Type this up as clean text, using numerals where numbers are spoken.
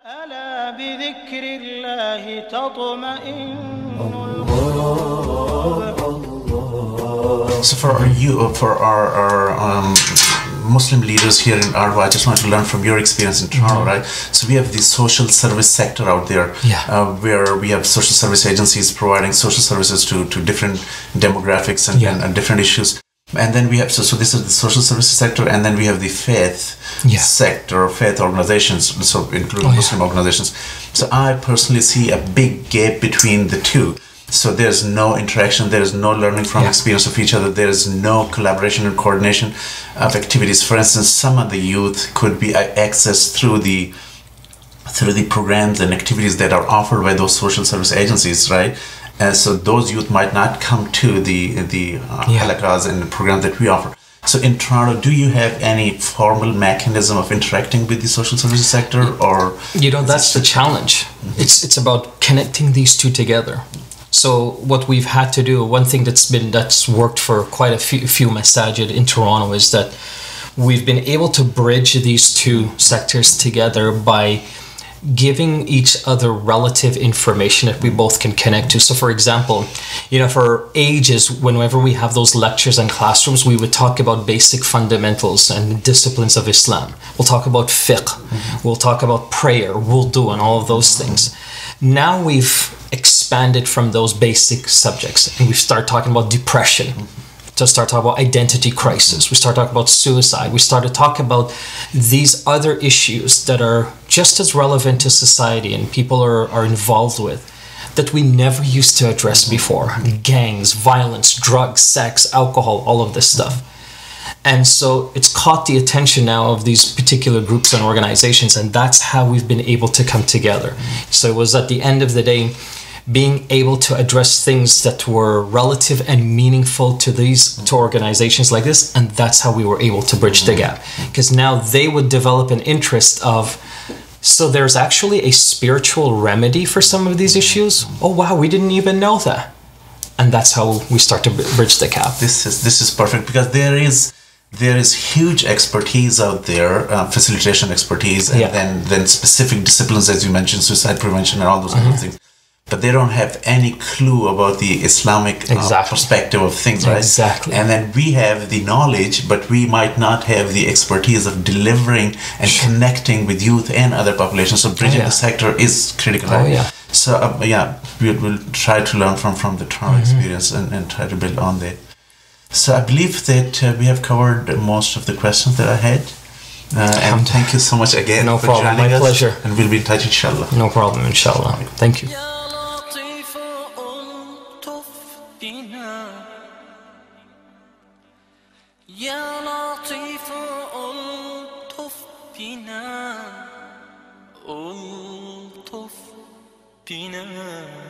ألا بذكر الله تطمئن القلوب. So for our Muslim leaders here in Arwa, I just want to learn from your experience in Toronto, right? So we have the social service sector out there, where we have social service agencies providing social services to different demographics and different issues. And then we have, so this is the social services sector, and then we have the faith sector, faith organizations, so including Muslim organizations. So I personally see a big gap between the two. So there's no interaction, there is no learning from experience of each other, there is no collaboration and coordination of activities. For instance, some of the youth could be accessed through the programs and activities that are offered by those social service agencies, right? So those youth might not come to the halakas and the programs that we offer. So in Toronto, do you have any formal mechanism of interacting with the social services sector, or that's the challenge. It's about connecting these two together. So what we've had to do, one thing that's worked for quite a few masajid in Toronto, is that we've been able to bridge these two sectors together by giving each other relative information that we both can connect to. So for example, for ages, whenever we have those lectures and classrooms, we would talk about basic fundamentals and disciplines of Islam. We'll talk about fiqh, we'll talk about prayer, wudu, and all of those things. Now we've expanded from those basic subjects and we start talking about depression, to start talking about identity crisis, we start talking about suicide, we start to talk about these other issues that are just as relevant to society and people are involved with, that we never used to address before. Gangs, violence, drugs, sex, alcohol, all of this stuff. And so it's caught the attention now of these particular groups and organizations, and that's how we've been able to come together. So it was at the end of the day, being able to address things that were relative and meaningful to these two organizations like this, and that's how we were able to bridge the gap. Because now they would develop an interest of, so there's actually a spiritual remedy for some of these issues? Oh wow, we didn't even know that. And that's how we start to bridge the gap. This is perfect, because there is huge expertise out there, facilitation expertise, and then specific disciplines, as you mentioned, suicide prevention and all those other things. But they don't have any clue about the Islamic perspective of things, right? Exactly. And then we have the knowledge, but we might not have the expertise of delivering and connecting with youth and other populations. So bridging the sector is critical, right? So we'll try to learn from the Toronto experience and try to build on that. So I believe that we have covered most of the questions that I had. And thank you so much again for joining us. My pleasure. And we'll be in touch, inshallah. No problem, inshallah. Thank you. يا لطيف ألطف بنا ألطف بنا